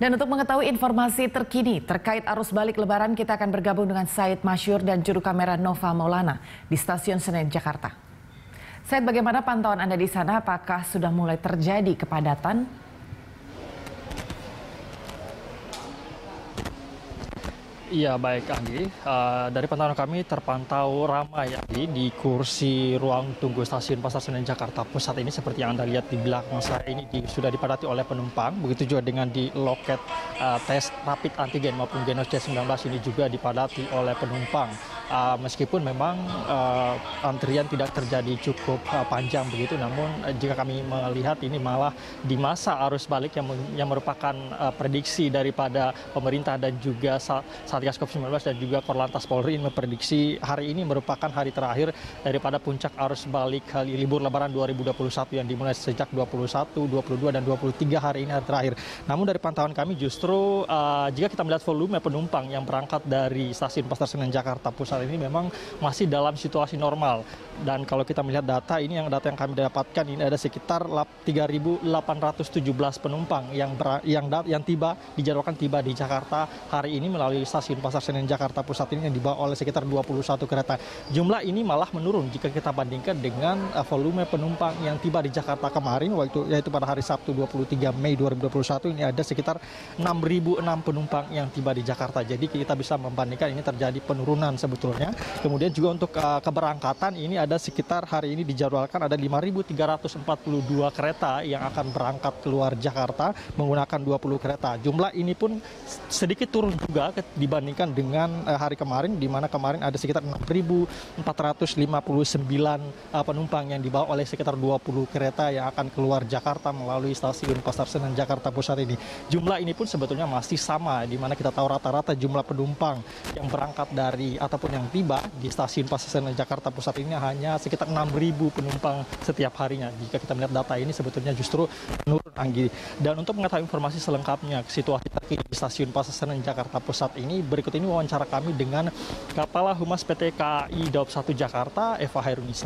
Dan untuk mengetahui informasi terkini terkait arus balik Lebaran, kita akan bergabung dengan Said Masyur dan juru kamera Nova Maulana di Stasiun Senen, Jakarta. Said, bagaimana pantauan Anda di sana? Apakah sudah mulai terjadi kepadatan? Iya, baik Anggi. Dari pantauan kami terpantau ramai di kursi ruang tunggu stasiun Pasar Senen Jakarta Pusat ini, seperti yang Anda lihat di belakang saya ini sudah dipadati oleh penumpang. Begitu juga dengan di loket tes rapid antigen maupun Genos C19 ini juga dipadati oleh penumpang. Meskipun memang antrian tidak terjadi cukup panjang begitu, namun jika kami melihat ini malah di masa arus balik yang merupakan prediksi daripada pemerintah dan juga Satgas COVID-19 dan juga Korlantas Polri memprediksi hari ini merupakan hari terakhir daripada puncak arus balik libur Lebaran 2021 yang dimulai sejak 21, 22, dan 23 hari ini hari terakhir. Namun dari pantauan kami justru jika kita melihat volume penumpang yang berangkat dari stasiun Pasar Senen Jakarta Pusat ini memang masih dalam situasi normal. Dan kalau kita melihat data yang kami dapatkan ini ada sekitar 3.817 penumpang yang dijadwalkan tiba di Jakarta hari ini melalui stasiun Pasar Senen Jakarta Pusat ini yang dibawa oleh sekitar 21 kereta. Jumlah ini malah menurun jika kita bandingkan dengan volume penumpang yang tiba di Jakarta kemarin, yaitu pada hari Sabtu 23 Mei 2021 ini ada sekitar 6.006 penumpang yang tiba di Jakarta. Jadi kita bisa membandingkan ini terjadi penurunan sebetulnya. Kemudian juga untuk keberangkatan ini ada sekitar hari ini dijadwalkan ada 5.342 kereta yang akan berangkat keluar Jakarta menggunakan 20 kereta. Jumlah ini pun sedikit turun juga dibandingkan dengan hari kemarin, di mana kemarin ada sekitar 6.459 penumpang yang dibawa oleh sekitar 20 kereta yang akan keluar Jakarta melalui stasiun Pasar Senen Jakarta Pusat ini. Jumlah ini pun sebetulnya masih sama, di mana kita tahu rata-rata jumlah penumpang yang berangkat dari ataupun yang tiba di stasiun Pasar Senen Jakarta Pusat ini hanya sekitar 6.000 penumpang setiap harinya. Jika kita melihat data ini sebetulnya justru menurun, Anggi. Dan untuk mengetahui informasi selengkapnya situasi terkini di stasiun Pasar Senen Jakarta Pusat ini, berikut ini wawancara kami dengan Kepala Humas PT KAI Daob 1 Jakarta, Eva Hairunisa.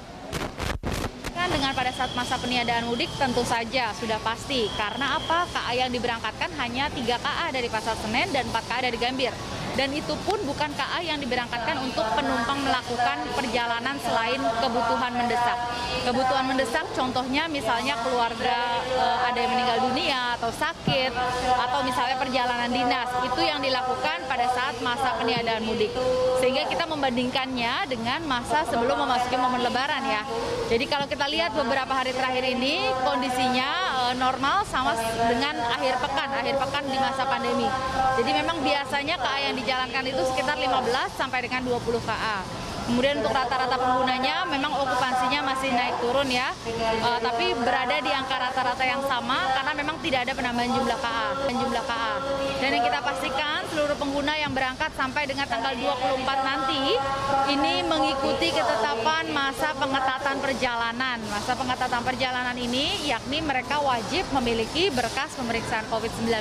Dengan pada saat masa peniadaan mudik tentu saja sudah pasti, karena apa? KA yang diberangkatkan hanya 3 KA dari Pasar Senen dan 4 KA dari Gambir. Dan itu pun bukan KA yang diberangkatkan untuk penumpang melakukan perjalanan selain kebutuhan mendesak. Kebutuhan mendesak contohnya misalnya keluarga ada yang meninggal dunia atau sakit, atau misalnya perjalanan dinas, itu yang dilakukan pada saat masa peniadaan mudik. Sehingga kita membandingkannya dengan masa sebelum memasuki momen Lebaran ya. Jadi kalau kita lihat beberapa hari terakhir ini kondisinya normal sama dengan akhir pekan di masa pandemi. Jadi memang biasanya KA yang dijalankan itu sekitar 15 sampai dengan 20 KA. Kemudian untuk rata-rata penggunanya memang okupansinya masih naik turun ya, tapi berada di angka rata-rata yang sama karena memang tidak ada penambahan jumlah KA. Dan yang kita pastikan seluruh pengguna yang berangkat sampai dengan tanggal 24 nanti ini mengikuti ketetapan masa pengetatan perjalanan. Masa pengetatan perjalanan ini yakni mereka wajib memiliki berkas pemeriksaan COVID-19.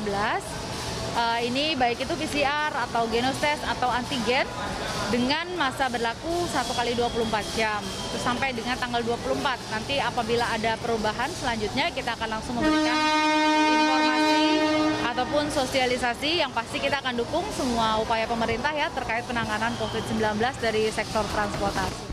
Ini baik itu PCR atau Genos tes atau antigen dengan masa berlaku 1 kali 24 jam itu sampai dengan tanggal 24. Nanti apabila ada perubahan selanjutnya kita akan langsung memberikan informasi ataupun sosialisasi. Yang pasti kita akan dukung semua upaya pemerintah ya terkait penanganan COVID-19 dari sektor transportasi.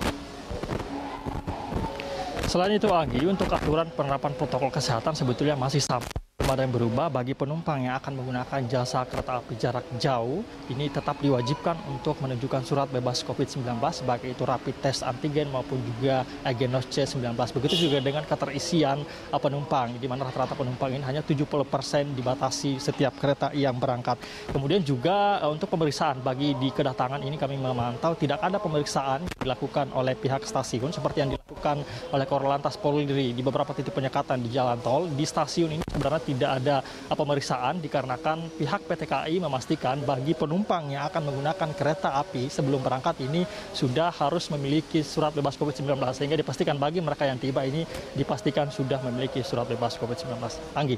Selain itu, Anggi, untuk aturan penerapan protokol kesehatan sebetulnya masih sama. Belum ada yang berubah. Bagi penumpang yang akan menggunakan jasa kereta api jarak jauh, ini tetap diwajibkan untuk menunjukkan surat bebas COVID-19, baik itu rapid test antigen maupun juga Genos C19. Begitu juga dengan keterisian penumpang, di mana rata-rata penumpang ini hanya 70% dibatasi setiap kereta yang berangkat. Kemudian juga untuk pemeriksaan bagi di kedatangan ini kami memantau tidak ada pemeriksaan dilakukan oleh pihak stasiun seperti yang dilakukan oleh Korlantas Polri di beberapa titik penyekatan di jalan tol. Di stasiun ini sebenarnya tidak ada pemeriksaan dikarenakan pihak PT KAI memastikan bagi penumpang yang akan menggunakan kereta api sebelum berangkat ini sudah harus memiliki surat bebas COVID-19, sehingga dipastikan bagi mereka yang tiba ini dipastikan sudah memiliki surat bebas COVID-19. Anggi.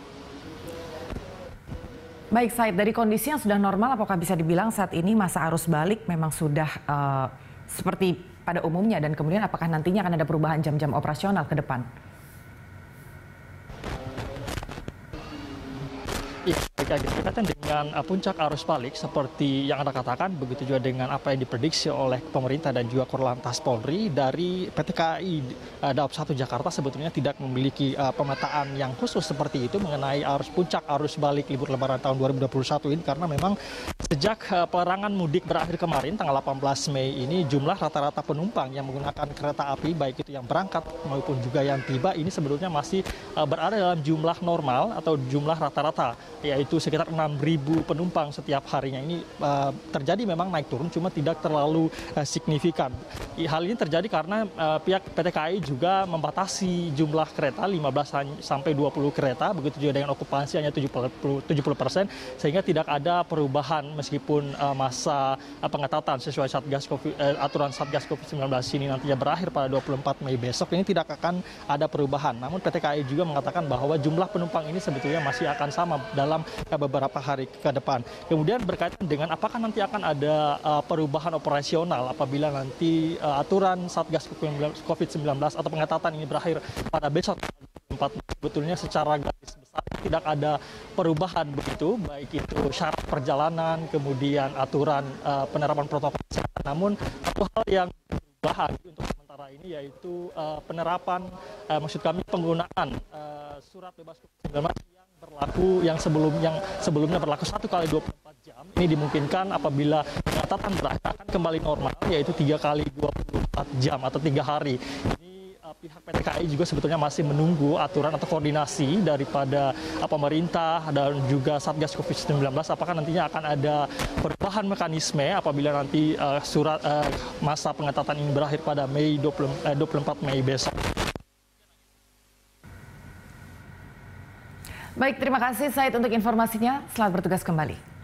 Baik, Said, dari kondisi yang sudah normal, apakah bisa dibilang saat ini masa arus balik memang sudah seperti pada umumnya, dan kemudian apakah nantinya akan ada perubahan jam-jam operasional ke depan? Iya. Berkaitan dengan puncak arus balik seperti yang Anda katakan, begitu juga dengan apa yang diprediksi oleh pemerintah dan juga Korlantas Polri dari PT KAI Daob 1 Jakarta sebetulnya tidak memiliki pemetaan yang khusus seperti itu mengenai puncak arus balik libur lebaran tahun 2021 ini, karena memang sejak pelarangan mudik berakhir kemarin tanggal 18 Mei ini jumlah rata-rata penumpang yang menggunakan kereta api baik itu yang berangkat maupun juga yang tiba ini sebetulnya masih berada dalam jumlah normal atau jumlah rata-rata, yaitu sekitar 6.000 penumpang setiap harinya. Ini terjadi memang naik turun, cuma tidak terlalu signifikan. Hal ini terjadi karena pihak PT KAI juga membatasi jumlah kereta 15 sampai 20 kereta, begitu juga dengan okupansi hanya 70%, sehingga tidak ada perubahan meskipun masa pengetatan sesuai aturan Satgas COVID-19 ini nantinya berakhir pada 24 Mei besok, ini tidak akan ada perubahan. Namun PT KAI juga mengatakan bahwa jumlah penumpang ini sebetulnya masih akan sama dalam beberapa hari ke depan. Kemudian berkaitan dengan apakah nanti akan ada perubahan operasional apabila nanti aturan Satgas COVID-19 atau pengetatan ini berakhir pada besok 4, sebetulnya secara garis besar tidak ada perubahan begitu, baik itu syarat perjalanan, kemudian aturan penerapan protokol kesehatan. Namun satu hal yang berubah untuk sementara ini yaitu penerapan, maksud kami penggunaan surat bebas COVID-19 yang berlaku yang sebelumnya berlaku 1 kali 24 jam. Ini dimungkinkan apabila pengetatan berakhir akan kembali normal, yaitu 3 kali 24 jam atau 3 hari. Pihak PT KAI juga sebetulnya masih menunggu aturan atau koordinasi daripada pemerintah dan juga Satgas COVID-19 apakah nantinya akan ada perubahan mekanisme apabila nanti masa pengetatan ini berakhir pada 24 Mei besok. Baik, terima kasih Said untuk informasinya. Selamat bertugas kembali.